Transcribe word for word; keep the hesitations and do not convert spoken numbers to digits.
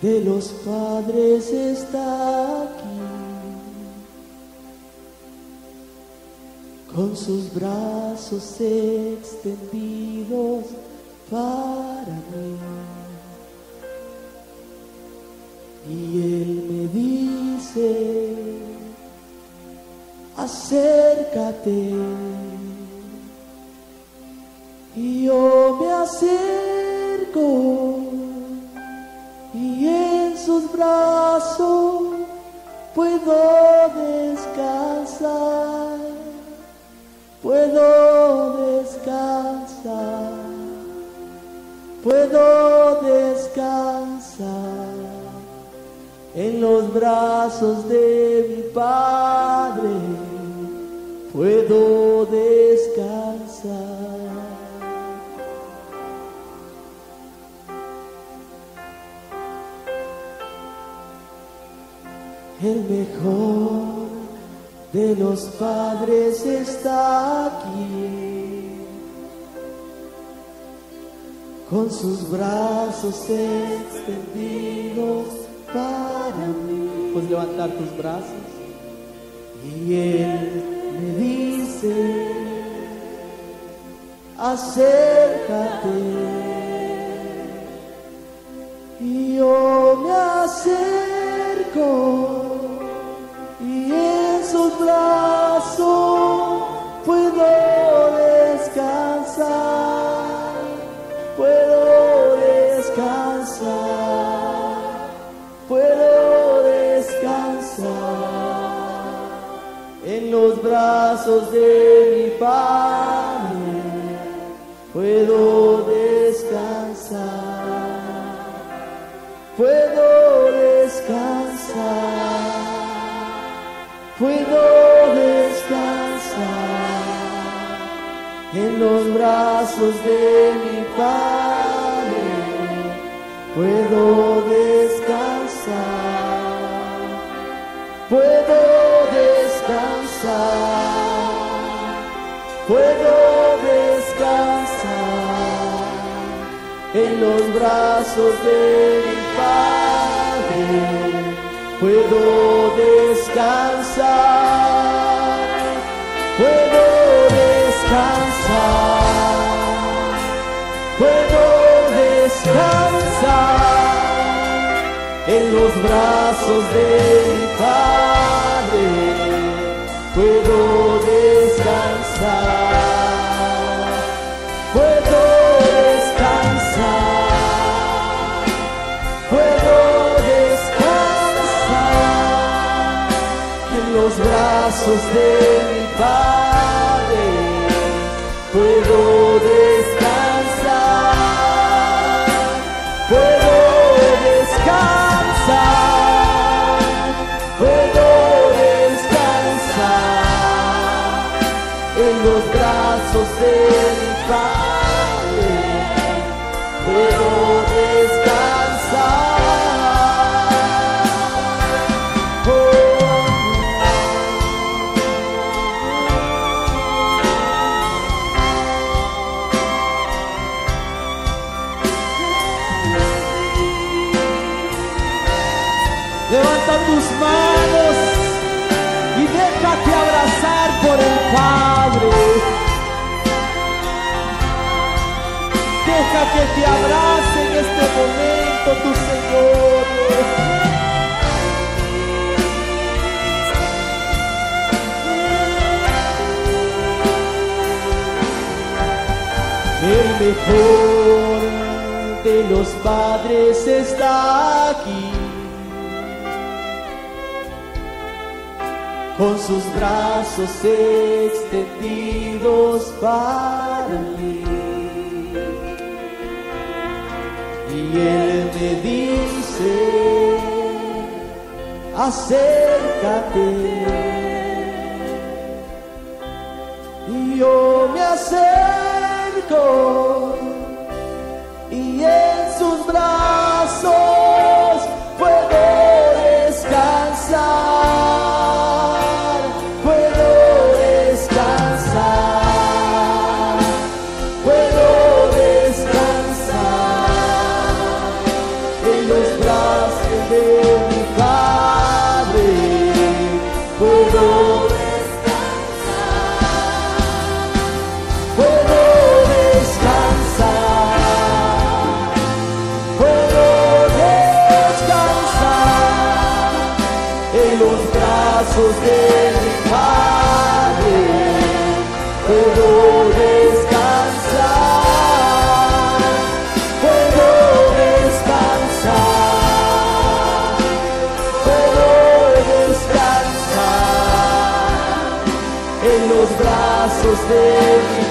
de los padres está aquí, con sus brazos extendidos para mí. Y Él me dice, acércate. Y yo me acerco, y en sus brazos puedo descansar, puedo descansar, puedo descansar en los brazos de mi Padre, puedo descansar. El mejor de los padres está aquí, con sus brazos extendidos para mí. Puedes levantar tus brazos. Y Él me dice, acércate. Y yo me acerco, y en sus brazos puedo descansar, puedo descansar, puedo descansar en los brazos de mi Padre, puedo descansar, puedo descansar. Puedo descansar en los brazos de mi Padre, puedo descansar, puedo descansar, puedo descansar en los brazos de mi Padre, puedo descansar, puedo descansar, puedo descansar en los brazos de mi Padre, puedo descansar, puedo descansar, puedo los brazos de mi Padre, puedo descansar, puedo descansar, puedo descansar en los brazos de mi Padre, puedo descansar. Levanta tus manos y déjate abrazar por el Padre. Deja que te abrace en este momento tu Señor. El mejor de los padres está aquí, con sus brazos extendidos para mí. Y Él me dice, acércate. Y yo me acerco, y en sus brazos puedo descansar, puedo descansar, puedo descansar en los brazos lejos de mí.